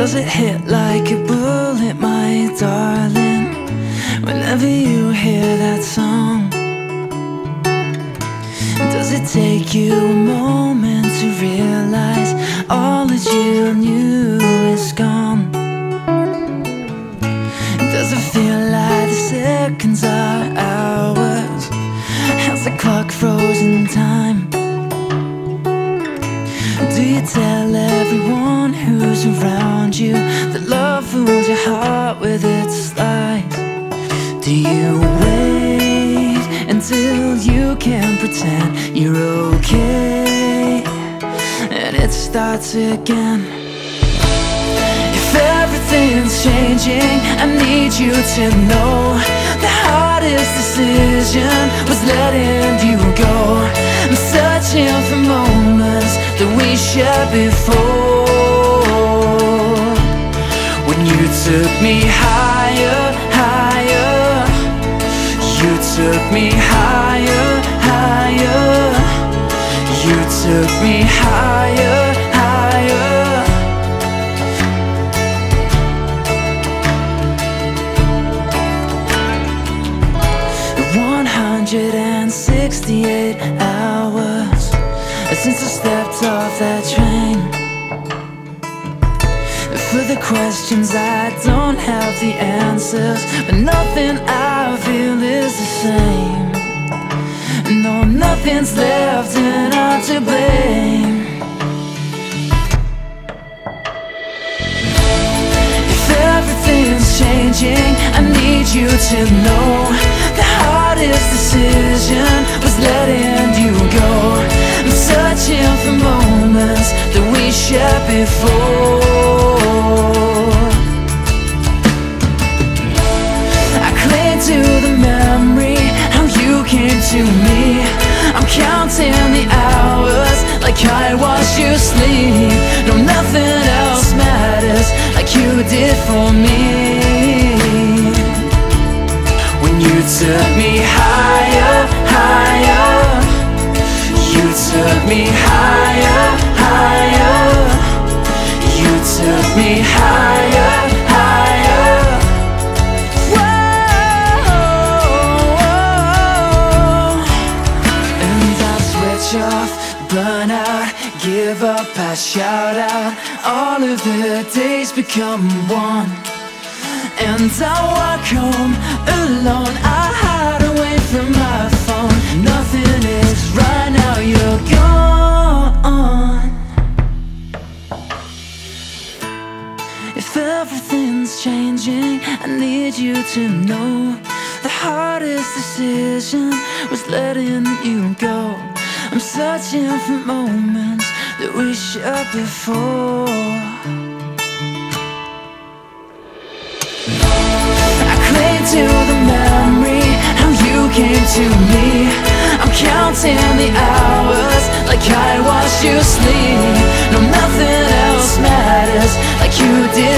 Does it hit like a bullet, my darling, whenever you hear that song? Does it take you a moment to realize all that you knew is gone? Does it feel like the seconds are hours? Has the clock frozen time? Do you tell everyone who's around you that love fools your heart with its lies? Do you wait until you can pretend you're okay and it starts again? If everything's changing, I need you to know the hardest decision was letting you go. I'm searching for moments that we shared before, when you took me higher, higher. You took me higher, higher. You took me higher, higher. 168 hours since I stepped off that train. For the questions I don't have the answers, but nothing I feel is the same. No, nothing's left and I'm to blame. If everything's changing, I need you to know the hardest decision was letting you go. I'm searching for moments that we shared before. I cling to the memory, how you came to me. I'm counting the hours like I watched you sleep. No, nothing else matters like you did for me. When you took me higher, higher. You took me higher, higher. You took me higher, higher. Whoa. And I switch off, burn out, give up, I shout out. All of the days become one, and I walk home alone. I hide away from my phone. Nothing is right now, you're gone. If everything's changing, I need you to know the hardest decision was letting you go. I'm searching for moments that we shared before. To the memory, how you came to me. I'm counting the hours like I watched you sleep. No, nothing else matters like you did